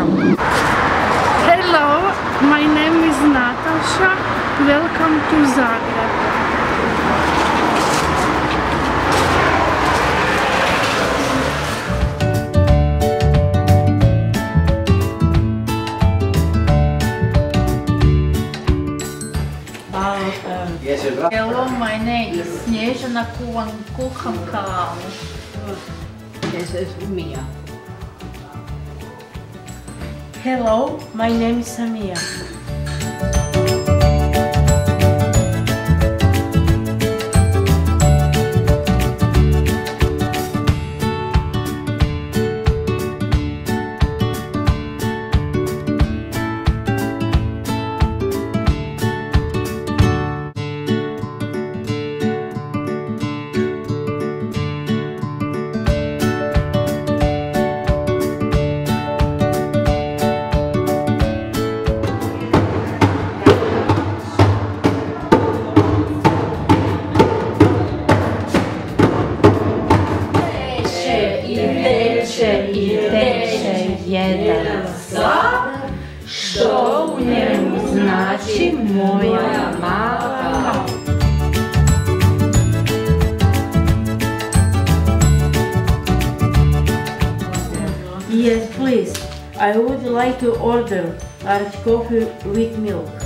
Hello, my name is Natasha. Welcome to Zagreb. Hello, my name is Snježana, kuham kavu. This is Mia. Hello, my name is Samia. I teče jedan sat, što u njemu znači moja mala. Yes, please. I would like to order large coffee with milk.